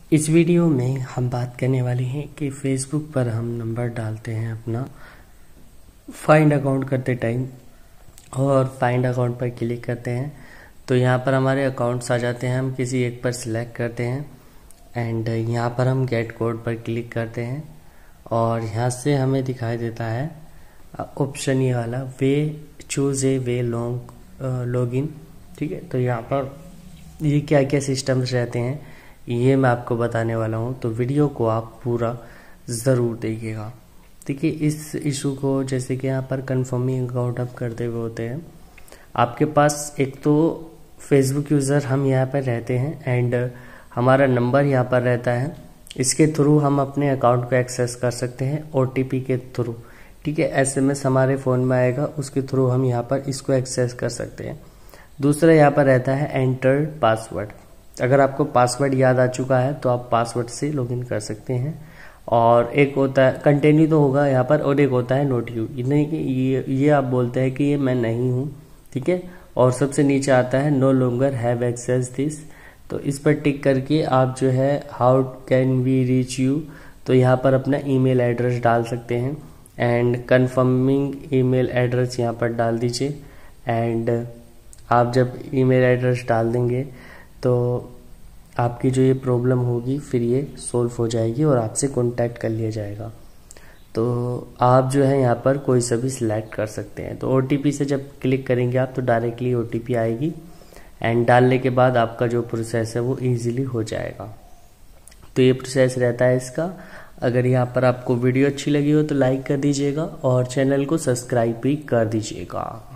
इस वीडियो में हम बात करने वाले हैं कि फेसबुक पर हम नंबर डालते हैं अपना फाइंड अकाउंट करते टाइम और फाइंड अकाउंट पर क्लिक करते हैं तो यहाँ पर हमारे अकाउंट्स आ जाते हैं। हम किसी एक पर सिलेक्ट करते हैं एंड यहाँ पर हम गेट कोड पर क्लिक करते हैं और यहाँ से हमें दिखाई देता है ऑप्शन ये वाला वे चूज़ ए वे लॉगिन। ठीक है, तो यहाँ पर ये क्या क्या सिस्टम्स रहते हैं ये मैं आपको बताने वाला हूँ, तो वीडियो को आप पूरा ज़रूर देखिएगा। देखिए इस इशू को जैसे कि यहाँ पर कन्फर्मिंग अकाउंट आप करते हुए होते हैं, आपके पास एक तो फेसबुक यूज़र हम यहाँ पर रहते हैं एंड हमारा नंबर यहाँ पर रहता है। इसके थ्रू हम अपने अकाउंट को एक्सेस कर सकते हैं OTP के थ्रू। ठीक है, SMS हमारे फ़ोन में आएगा, उसके थ्रू हम यहाँ पर इसको एक्सेस कर सकते हैं। दूसरा यहाँ पर रहता है एंटर पासवर्ड। अगर आपको पासवर्ड याद आ चुका है तो आप पासवर्ड से लॉगिन कर सकते हैं। और एक होता है कंटिन्यू तो होगा यहाँ पर, और एक होता है नोट यू, नहीं कि ये आप बोलते हैं कि ये मैं नहीं हूँ। ठीक है, और सबसे नीचे आता है no longer have access this, तो इस पर टिक करके आप जो है how can we reach you, तो यहाँ पर अपना ईमेल एड्रेस डाल सकते हैं एंड कन्फर्मिंग ईमेल एड्रेस यहाँ पर डाल दीजिए। एंड आप जब ईमेल एड्रेस डाल देंगे तो आपकी जो ये प्रॉब्लम होगी फिर ये सॉल्व हो जाएगी और आपसे कांटेक्ट कर लिया जाएगा। तो आप जो है यहाँ पर कोई सा भी सिलेक्ट कर सकते हैं। तो OTP से जब क्लिक करेंगे आप तो डायरेक्टली OTP आएगी एंड डालने के बाद आपका जो प्रोसेस है वो इजीली हो जाएगा। तो ये प्रोसेस रहता है इसका। अगर यहाँ पर आपको वीडियो अच्छी लगी हो तो लाइक कर दीजिएगा और चैनल को सब्सक्राइब भी कर दीजिएगा।